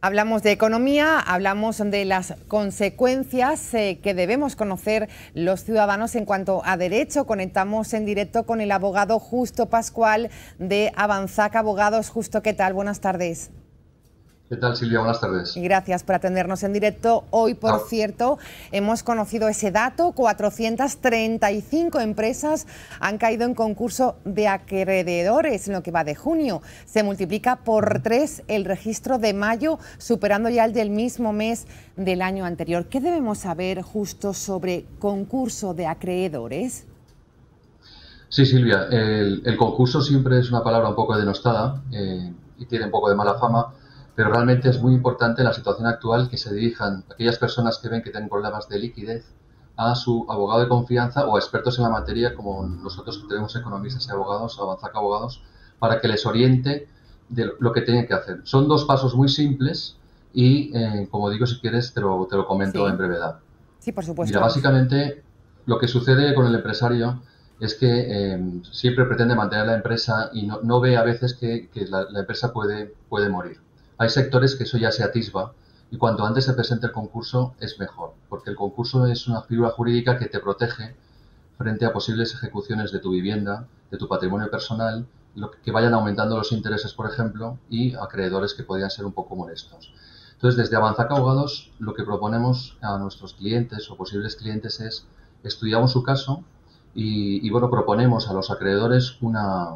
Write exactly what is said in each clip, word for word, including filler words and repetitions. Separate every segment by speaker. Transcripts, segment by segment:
Speaker 1: Hablamos de economía, hablamos de las consecuencias eh, que debemos conocer los ciudadanos en cuanto a derecho. Conectamos en directo con el abogado Justo Pascual de Avanzac Abogados. Justo, ¿qué tal? Buenas tardes.
Speaker 2: ¿Qué tal, Silvia? Buenas tardes.
Speaker 1: Gracias por atendernos en directo. Hoy, por
Speaker 2: Ah.
Speaker 1: cierto, hemos conocido ese dato. cuatrocientas treinta y cinco empresas han caído en concurso de acreedores en lo que va de junio. Se multiplica por tres el registro de mayo, superando ya el del mismo mes del año anterior. ¿Qué debemos saber justo sobre concurso de acreedores?
Speaker 2: Sí, Silvia, el, el concurso siempre es una palabra un poco denostada eh, y tiene un poco de mala fama, pero realmente es muy importante en la situación actual que se dirijan aquellas personas que ven que tienen problemas de liquidez a su abogado de confianza o a expertos en la materia, como nosotros que tenemos economistas y abogados, Avanzac Abogados, para que les oriente de lo que tienen que hacer. Son dos pasos muy simples y, eh, como digo, si quieres te lo, te lo comento
Speaker 1: Sí.
Speaker 2: en brevedad.
Speaker 1: Sí, por supuesto.
Speaker 2: Mira, básicamente lo que sucede con el empresario es que eh, siempre pretende mantener la empresa y no, no ve a veces que, que la, la empresa puede, puede morir. Hay sectores que eso ya se atisba y cuanto antes se presente el concurso es mejor, porque el concurso es una figura jurídica que te protege frente a posibles ejecuciones de tu vivienda, de tu patrimonio personal, lo que vayan aumentando los intereses, por ejemplo, y acreedores que podrían ser un poco molestos. Entonces, desde Avanzac Abogados, lo que proponemos a nuestros clientes o posibles clientes es estudiamos su caso y, y bueno, proponemos a los acreedores una,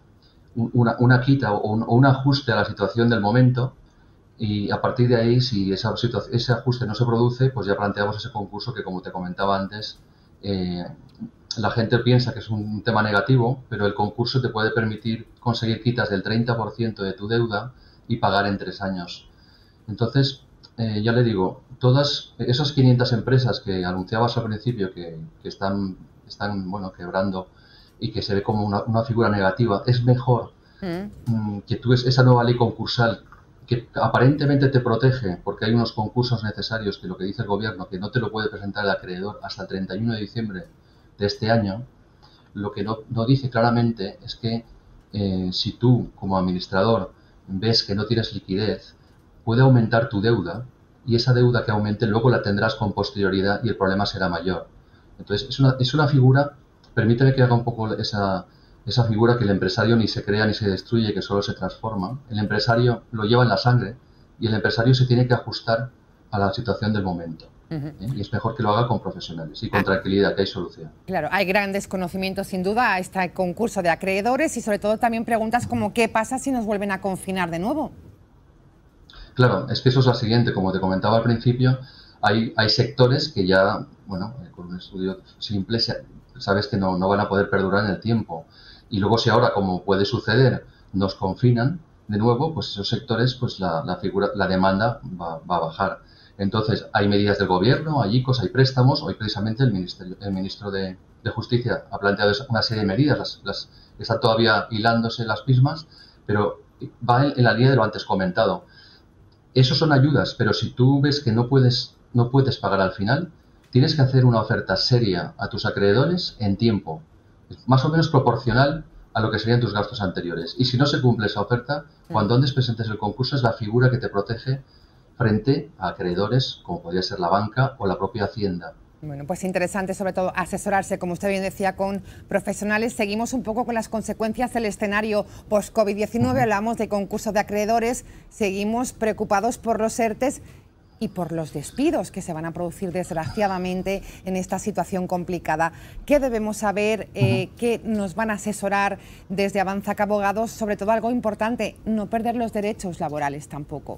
Speaker 2: una, una quita o un, o un ajuste a la situación del momento y a partir de ahí, si esa ese ajuste no se produce, pues ya planteamos ese concurso que, como te comentaba antes, eh, la gente piensa que es un tema negativo, pero el concurso te puede permitir conseguir quitas del treinta por ciento de tu deuda y pagar en tres años. Entonces, eh, ya le digo, todas esas quinientas empresas que anunciabas al principio que, que están, están bueno, quebrando y que se ve como una, una figura negativa, es mejor mm. Mm, que tú esa nueva ley concursal que aparentemente te protege porque hay unos concursos necesarios que lo que dice el gobierno, que no te lo puede presentar el acreedor hasta el treinta y uno de diciembre de este año, lo que no, no dice claramente es que eh, si tú como administrador ves que no tienes liquidez, puede aumentar tu deuda y esa deuda que aumente luego la tendrás con posterioridad y el problema será mayor. Entonces es una, es una figura, permíteme que haga un poco esa, esa figura que el empresario ni se crea ni se destruye, que solo se transforma. El empresario lo lleva en la sangre y el empresario se tiene que ajustar a la situación del momento. Uh-huh. ¿eh? Y es mejor que lo haga con profesionales y con ah. tranquilidad, que hay solución.
Speaker 1: Claro, hay gran desconocimiento sin duda a este concurso de acreedores y sobre todo también preguntas como ¿qué pasa si nos vuelven a confinar de nuevo?
Speaker 2: Claro, es que eso es la siguiente, como te comentaba al principio, hay, hay sectores que ya, bueno, con un estudio simple sabes que no, no van a poder perdurar en el tiempo. Y luego si ahora, como puede suceder, nos confinan de nuevo, pues esos sectores, pues la, la, figura, la demanda va, va a bajar. Entonces, hay medidas del gobierno, hay I C Os, hay préstamos. Hoy precisamente el, ministerio, el ministro de, de Justicia ha planteado una serie de medidas, las, las, están todavía hilándose las mismas, pero va en, en la línea de lo antes comentado. Esos son ayudas, pero si tú ves que no puedes, no puedes pagar al final, tienes que hacer una oferta seria a tus acreedores en tiempo, más o menos proporcional a lo que serían tus gastos anteriores. Y si no se cumple esa oferta, cuando antes presentes el concurso es la figura que te protege frente a acreedores, como podría ser la banca o la propia Hacienda.
Speaker 1: Bueno, pues interesante sobre todo asesorarse, como usted bien decía, con profesionales. Seguimos un poco con las consecuencias del escenario post-COVID diecinueve, uh-huh. Hablamos de concurso de acreedores, seguimos preocupados por los ERTES y por los despidos que se van a producir desgraciadamente en esta situación complicada. ¿Qué debemos saber? Eh, uh-huh. ¿Qué nos van a asesorar desde Avanzac Abogados? Sobre todo algo importante, no perder los derechos laborales tampoco.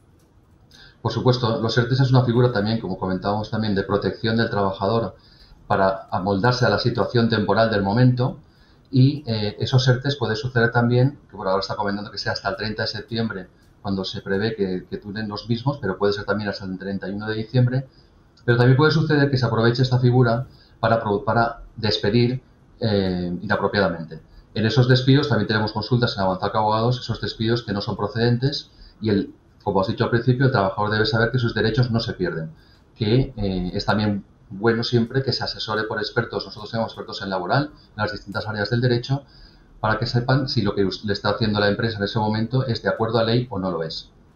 Speaker 2: Por supuesto, los ERTES es una figura también, como comentábamos también, de protección del trabajador para amoldarse a la situación temporal del momento y eh, esos ERTES puede suceder también, que por ahora está comentando que sea hasta el treinta de septiembre cuando se prevé que, que duren los mismos, pero puede ser también hasta el treinta y uno de diciembre, pero también puede suceder que se aproveche esta figura para, para despedir eh, inapropiadamente. En esos despidos también tenemos consultas en Avanzac Abogados, esos despidos que no son procedentes y el como has dicho al principio, el trabajador debe saber que sus derechos no se pierden, que eh, es también bueno siempre que se asesore por expertos, nosotros tenemos expertos en laboral, en las distintas áreas del derecho, para que sepan si lo que le está haciendo la empresa en ese momento es de acuerdo a ley o no lo es.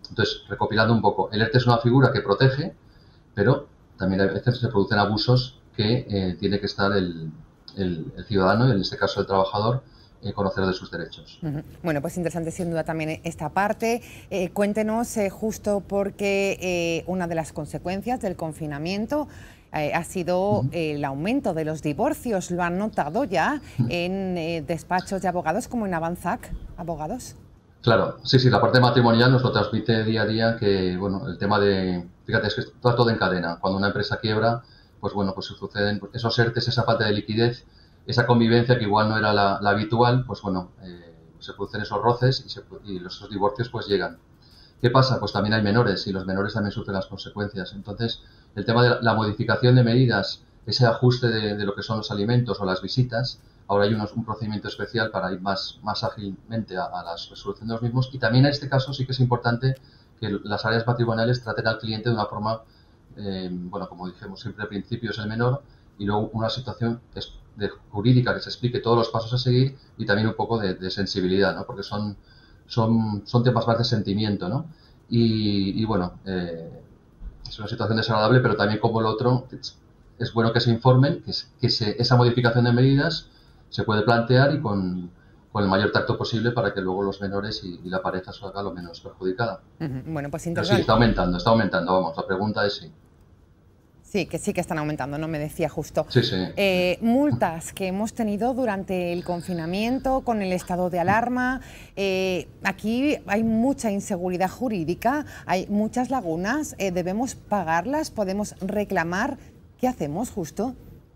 Speaker 2: Entonces, recopilando un poco, el ERTE es una figura que protege, pero también a veces se producen abusos que eh, tiene que estar el, el, el ciudadano, y en este caso el trabajador, eh, conocer de sus derechos.
Speaker 1: Uh-huh. Bueno, pues interesante sin duda también esta parte. Eh, cuéntenos, eh, justo porque eh, una de las consecuencias del confinamiento eh, ha sido uh-huh. eh, el aumento de los divorcios. ¿Lo han notado ya uh-huh. en eh, despachos de abogados como en Avanzac Abogados?
Speaker 2: Claro, sí, sí, la parte matrimonial nos lo transmite día a día, que, bueno, el tema de, fíjate, es que está todo en cadena. Cuando una empresa quiebra, pues bueno, pues suceden esos ERTES, esa falta de liquidez, esa convivencia que igual no era la, la habitual, pues bueno, eh, se producen esos roces y, se, y los, esos divorcios pues llegan. ¿Qué pasa? Pues también hay menores y los menores también sufren las consecuencias. Entonces, el tema de la, la modificación de medidas, ese ajuste de, de lo que son los alimentos o las visitas, ahora hay unos, un procedimiento especial para ir más, más ágilmente a, a la resolución de los mismos. Y también en este caso sí que es importante que las áreas matrimoniales traten al cliente de una forma, eh, bueno, como dijimos siempre al principio es el menor, y luego una situación de jurídica que se explique todos los pasos a seguir y también un poco de, de sensibilidad, ¿no? Porque son, son, son temas más de sentimiento, ¿no? Y, y bueno, eh, es una situación desagradable, pero también como el otro, es, es bueno que se informen, que, que se, esa modificación de medidas se puede plantear y con, con el mayor tacto posible para que luego los menores y, y la pareja salga lo menos perjudicada.
Speaker 1: Uh-huh. Bueno, pues
Speaker 2: Pero sí, está aumentando, está aumentando, vamos, la pregunta es sí.
Speaker 1: Sí, que sí que están aumentando, no me decía justo.
Speaker 2: Sí, sí.
Speaker 1: Eh, multas que hemos tenido durante el confinamiento, con el estado de alarma. Eh, aquí hay mucha inseguridad jurídica, hay muchas lagunas. Eh, ¿Debemos pagarlas? ¿Podemos reclamar? ¿Qué hacemos justo?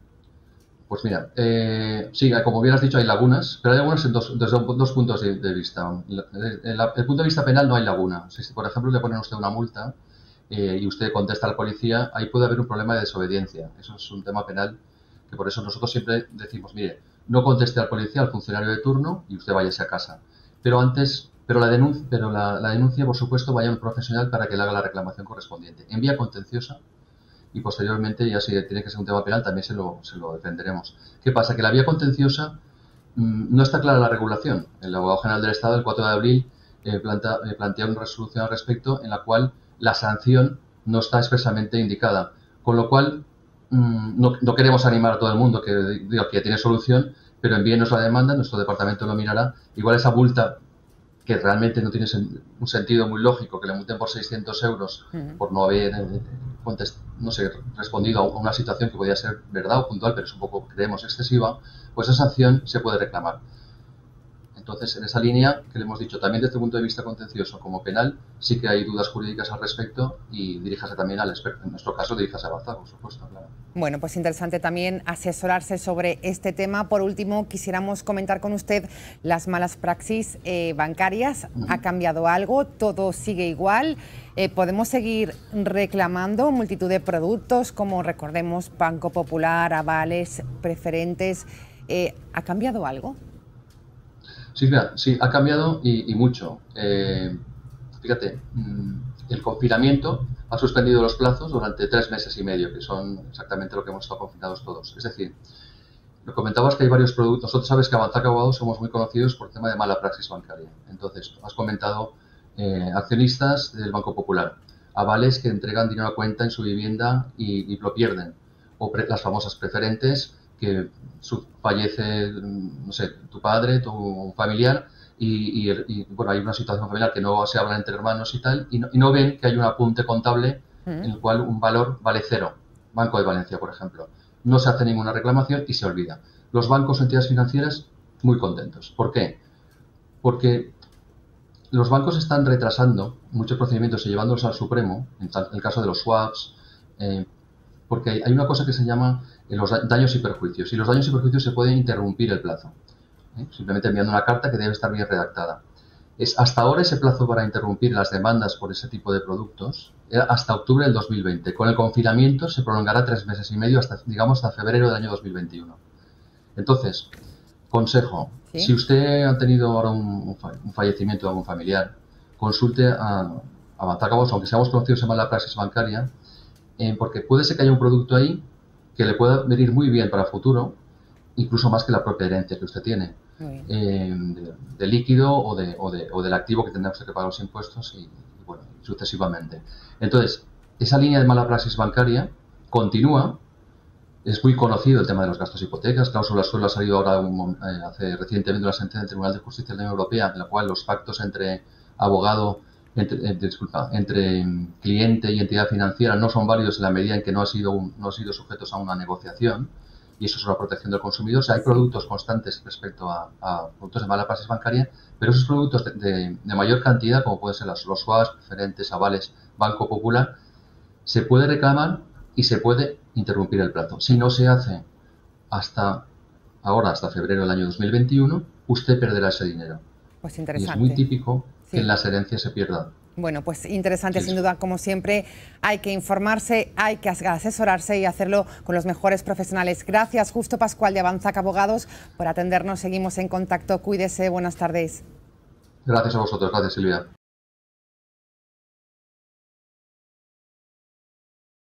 Speaker 2: Pues mira, eh, sí, como bien has dicho, hay lagunas, pero hay lagunas en dos, desde dos puntos de, de vista. Desde el, el punto de vista penal no hay laguna. Si, por ejemplo, le ponen a usted una multa, Eh, y usted contesta a la policía, ahí puede haber un problema de desobediencia. Eso es un tema penal, que por eso nosotros siempre decimos, mire, no conteste al policía, al funcionario de turno, y usted váyase a casa. Pero antes, pero la denuncia, pero la, la denuncia, por supuesto, vaya a un profesional para que le haga la reclamación correspondiente. En vía contenciosa, y posteriormente, ya si tiene que ser un tema penal, también se lo, se lo defenderemos. ¿Qué pasa? Que la vía contenciosa mmm, no está clara la regulación. El abogado general del Estado, el cuatro de abril, eh, planta, eh, plantea una resolución al respecto en la cual la sanción no está expresamente indicada, con lo cual mmm, no, no queremos animar a todo el mundo que diga que ya tiene solución, pero envíenos la demanda, nuestro departamento lo mirará. Igual esa multa, que realmente no tiene sen un sentido muy lógico, que le multen por seiscientos euros uh-huh. por no haber eh, no sé, respondido a una situación que podía ser verdad o puntual, pero es un poco, creemos, excesiva, pues esa sanción se puede reclamar. Entonces, en esa línea que le hemos dicho, también desde el punto de vista contencioso como penal, sí que hay dudas jurídicas al respecto y diríjase también al experto. En nuestro caso, diríjase a Avanzac, por supuesto, claro.
Speaker 1: Bueno, pues interesante también asesorarse sobre este tema. Por último, quisiéramos comentar con usted las malas praxis eh, bancarias. Uh-huh. ¿Ha cambiado algo? ¿Todo sigue igual? Eh, ¿Podemos seguir reclamando multitud de productos como, recordemos, Banco Popular, avales, preferentes? Eh, ¿Ha cambiado algo?
Speaker 2: Sí, mira, sí, ha cambiado y, y mucho. Eh, fíjate, el confinamiento ha suspendido los plazos durante tres meses y medio, que son exactamente lo que hemos estado confinados todos. Es decir, lo comentabas que hay varios productos. Nosotros sabes que Avanzac Abogados somos muy conocidos por el tema de mala praxis bancaria. Entonces, has comentado eh, accionistas del Banco Popular, avales que entregan dinero a cuenta en su vivienda y, y lo pierden, o pre, las famosas preferentes, que su, fallece, no sé, tu padre, tu familiar, y, y, y bueno, hay una situación familiar que no se habla entre hermanos y tal, y no, y no ven que hay un apunte contable uh-huh. en el cual un valor vale cero. Banco de Valencia, por ejemplo. No se hace ninguna reclamación y se olvida. Los bancos o entidades financieras muy contentos. ¿Por qué? Porque los bancos están retrasando muchos procedimientos y llevándolos al Supremo, en el caso de los swaps, eh, porque hay una cosa que se llama los daños y perjuicios, y los daños y perjuicios se pueden interrumpir el plazo, ¿eh? Simplemente enviando una carta que debe estar bien redactada. Es, hasta ahora ese plazo para interrumpir las demandas por ese tipo de productos era hasta octubre del dos mil veinte. Con el confinamiento se prolongará tres meses y medio hasta, digamos, hasta febrero del año dos mil veintiuno. Entonces, consejo, ¿sí? Si usted ha tenido ahora un, un fallecimiento de algún familiar, consulte a Avanzac Abogados, aunque seamos conocidos en mala praxis bancaria, eh, porque puede ser que haya un producto ahí que le pueda venir muy bien para el futuro, incluso más que la propia herencia que usted tiene, eh, de, de líquido o, de, o, de, o del activo que tendrá usted que pagar los impuestos y, y bueno, sucesivamente. Entonces, esa línea de mala praxis bancaria continúa. Es muy conocido el tema de los gastos hipotecas. Cláusula suelo ha salido ahora un, eh, hace recientemente una sentencia del Tribunal de Justicia de la Unión Europea en la cual los pactos entre abogado, entre, eh, disculpa, entre cliente y entidad financiera no son válidos en la medida en que no han sido, un, no han sido sujetos a una negociación, y eso es una protección del consumidor. O sea, hay productos constantes respecto a, a productos de mala praxis bancaria, pero esos productos de, de, de mayor cantidad, como pueden ser los, los swaps, preferentes, avales, Banco Popular, se puede reclamar y se puede interrumpir el plazo. Si no se hace hasta ahora, hasta febrero del año dos mil veintiuno, usted perderá ese dinero.
Speaker 1: Pues interesante.
Speaker 2: Y es muy típico que
Speaker 1: sí.
Speaker 2: en las herencias se pierdan.
Speaker 1: Bueno, pues interesante,
Speaker 2: Sí,
Speaker 1: sin duda, como siempre. Hay que informarse, hay que asesorarse y hacerlo con los mejores profesionales. Gracias, Justo Pascual de Avanzac Abogados, por atendernos. Seguimos en contacto. Cuídese. Buenas tardes.
Speaker 2: Gracias a vosotros. Gracias, Silvia.